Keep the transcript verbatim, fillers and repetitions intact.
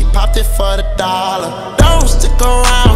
popped it for the dollar. Don't stick around.